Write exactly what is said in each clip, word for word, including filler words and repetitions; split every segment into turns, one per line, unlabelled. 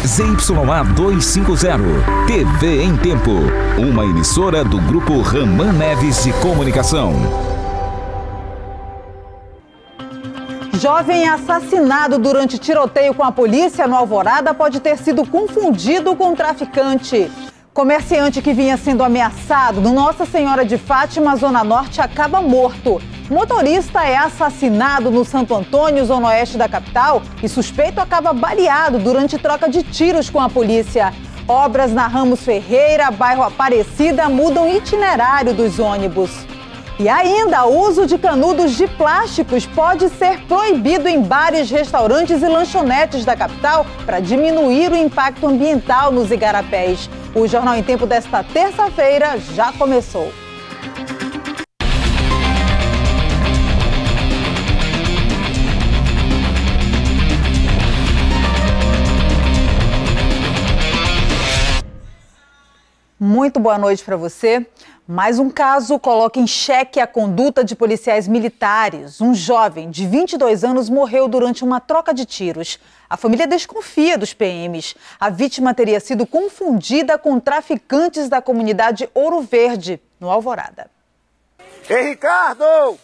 Z Y A duzentos e cinquenta, T V em Tempo, uma emissora do Grupo Raman Neves de Comunicação.
Jovem assassinado durante tiroteio com a polícia no Alvorada pode ter sido confundido com traficante. Comerciante que vinha sendo ameaçado no Nossa Senhora de Fátima, Zona Norte, acaba morto. Motorista é assassinado no Santo Antônio, Zona Oeste da capital, e suspeito acaba baleado durante troca de tiros com a polícia. Obras na Ramos Ferreira, bairro Aparecida, mudam o itinerário dos ônibus. E ainda, o uso de canudos de plásticos pode ser proibido em bares, restaurantes e lanchonetes da capital para diminuir o impacto ambiental nos igarapés. O Jornal em Tempo desta terça-feira já começou. Muito boa noite para você. Mais um caso coloca em xeque a conduta de policiais militares. Um jovem de vinte e dois anos morreu durante uma troca de tiros. A família desconfia dos P Ms. A vítima teria sido confundida com traficantes da comunidade Ouro Verde, no Alvorada.
Ei, Ricardo!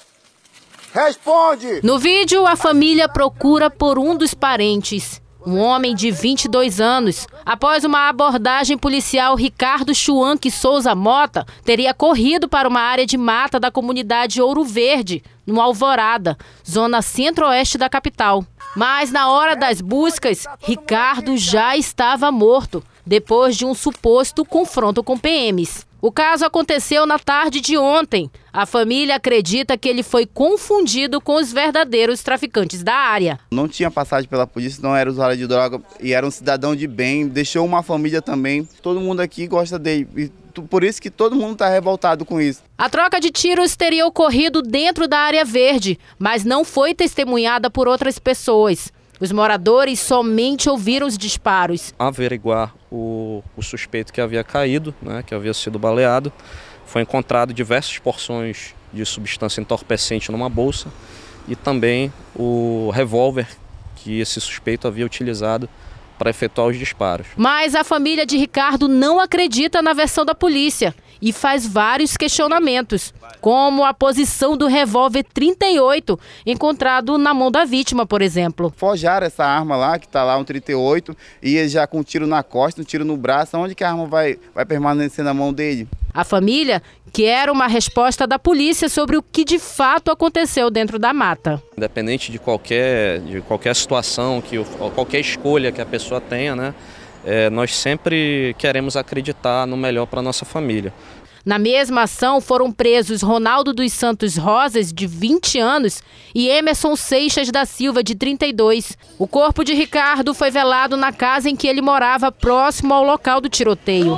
Responde!
No vídeo, a família procura por um dos parentes. Um homem de vinte e dois anos, após uma abordagem policial, Ricardo Chuanque Souza Mota teria corrido para uma área de mata da comunidade Ouro Verde, no Alvorada, zona centro-oeste da capital. Mas na hora das buscas, Ricardo já estava morto, depois de um suposto confronto com P Ms. O caso aconteceu na tarde de ontem. A família acredita que ele foi confundido com os verdadeiros traficantes da área.
Não tinha passagem pela polícia, não era usuário de droga e era um cidadão de bem, deixou uma família também. Todo mundo aqui gosta dele e por isso que todo mundo está revoltado com isso.
A troca de tiros teria ocorrido dentro da área verde, mas não foi testemunhada por outras pessoas. Os moradores somente ouviram os disparos.
Averiguar o, o suspeito que havia caído, né, que havia sido baleado, foi encontrado diversas porções de substância entorpecente numa bolsa e também o revólver que esse suspeito havia utilizado para efetuar os disparos.
Mas a família de Ricardo não acredita na versão da polícia e faz vários questionamentos, como a posição do revólver trinta e oito encontrado na mão da vítima, por exemplo.
Forjaram essa arma lá, que está lá, um trinta e oito, e ele já com um tiro na costa, um tiro no braço. Onde que a arma vai, vai permanecer na mão dele?
A família quer uma resposta da polícia sobre o que de fato aconteceu dentro da mata.
Independente de qualquer, de qualquer situação, que, qualquer escolha que a pessoa tenha, né, é, nós sempre queremos acreditar no melhor para a nossa família.
Na mesma ação foram presos Ronaldo dos Santos Rosas, de vinte anos, e Emerson Seixas da Silva, de trinta e dois. O corpo de Ricardo foi velado na casa em que ele morava, próximo ao local do tiroteio.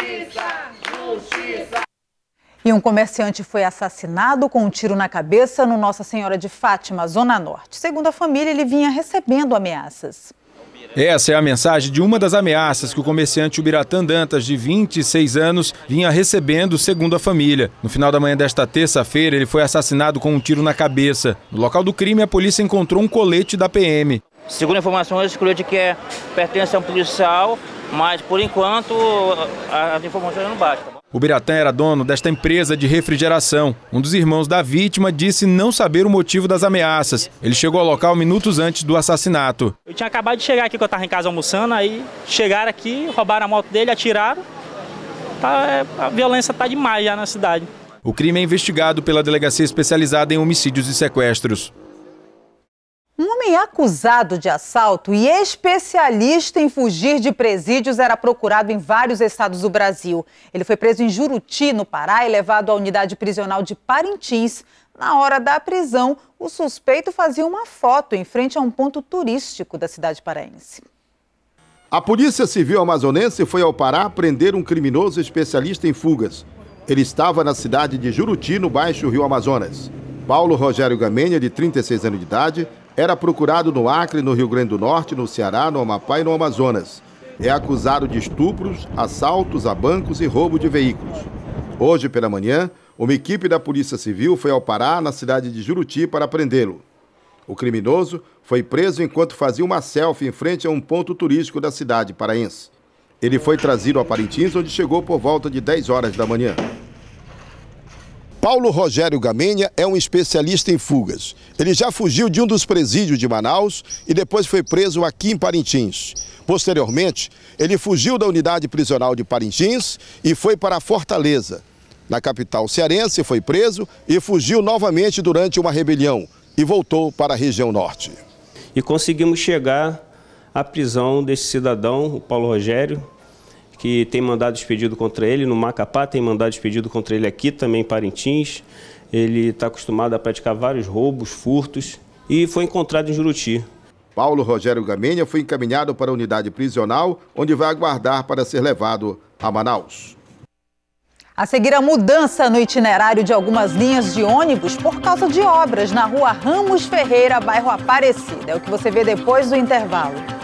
E um comerciante foi assassinado com um tiro na cabeça no Nossa Senhora de Fátima, Zona Norte. Segundo a família, ele vinha recebendo ameaças.
Essa é a mensagem de uma das ameaças que o comerciante Ubiratã Dantas, de vinte e seis anos, vinha recebendo, segundo a família. No final da manhã desta terça-feira, ele foi assassinado com um tiro na cabeça. No local do crime, a polícia encontrou um colete da P M.
Segundo informações, esse colete que é, pertence a um policial, mas por enquanto as informações não bastam.
O Ubiratã era dono desta empresa de refrigeração. Um dos irmãos da vítima disse não saber o motivo das ameaças. Ele chegou ao local minutos antes do assassinato.
Eu tinha acabado de chegar aqui, que eu estava em casa almoçando, aí chegaram aqui, roubaram a moto dele, atiraram. Tá, a violência está demais já na cidade.
O crime é investigado pela Delegacia Especializada em Homicídios e Sequestros.
Um homem acusado de assalto e especialista em fugir de presídios era procurado em vários estados do Brasil. Ele foi preso em Juruti, no Pará, e levado à unidade prisional de Parintins. Na hora da prisão, o suspeito fazia uma foto em frente a um ponto turístico da cidade paraense.
A Polícia Civil amazonense foi ao Pará prender um criminoso especialista em fugas. Ele estava na cidade de Juruti, no Baixo Rio Amazonas. Paulo Rogério Gamenha, de trinta e seis anos de idade, era procurado no Acre, no Rio Grande do Norte, no Ceará, no Amapá e no Amazonas. É acusado de estupros, assaltos a bancos e roubo de veículos. Hoje pela manhã, uma equipe da Polícia Civil foi ao Pará, na cidade de Juruti, para prendê-lo. O criminoso foi preso enquanto fazia uma selfie em frente a um ponto turístico da cidade paraense. Ele foi trazido a Parintins, onde chegou por volta de dez horas da manhã. Paulo Rogério Gamenha é um especialista em fugas. Ele já fugiu de um dos presídios de Manaus e depois foi preso aqui em Parintins. Posteriormente, ele fugiu da unidade prisional de Parintins e foi para Fortaleza. Na capital cearense, foi preso e fugiu novamente durante uma rebelião e voltou para a região norte.
E conseguimos chegar à prisão desse cidadão, o Paulo Rogério, que tem mandado expedido contra ele no Macapá, tem mandado expedido contra ele aqui também em Parintins. Ele está acostumado a praticar vários roubos, furtos e foi encontrado em Juruti.
Paulo Rogério Gamenha foi encaminhado para a unidade prisional, onde vai aguardar para ser levado a Manaus.
A seguir, a mudança no itinerário de algumas linhas de ônibus por causa de obras na rua Ramos Ferreira, bairro Aparecida. É o que você vê depois do intervalo.